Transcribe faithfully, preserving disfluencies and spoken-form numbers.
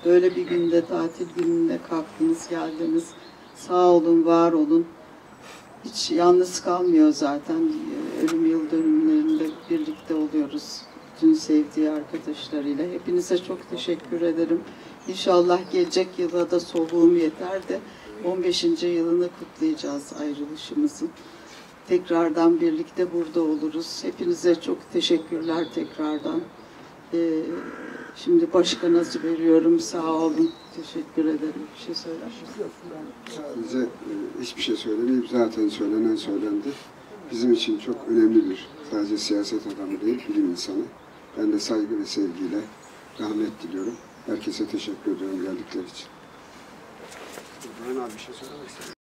Böyle bir günde, tatil gününde kalktınız, geldiniz. Sağ olun, var olun. Hiç yalnız kalmıyor zaten. Ölüm yıl dönümlerinde birlikte oluyoruz. Bütün sevdiği arkadaşlarıyla. Hepinize çok teşekkür ederim. İnşallah gelecek yıla da soluğum yeter de on beşinci yılını kutlayacağız ayrılışımızın. Tekrardan birlikte burada oluruz. Hepinize çok teşekkürler tekrardan. Ee, şimdi başkana veriyorum. Sağ olun. Teşekkür ederim. Bir şey söyler misiniz? Sadece e, hiçbir şey söylemeyeyim. Zaten söylenen söylendi. Bizim için çok önemli bir, sadece siyaset adamı değil, bilim insanı. Ben de saygı ve sevgiyle rahmet diliyorum. Herkese teşekkür ediyorum geldikleri için. İbrahim abi bir şey söylemek istedim.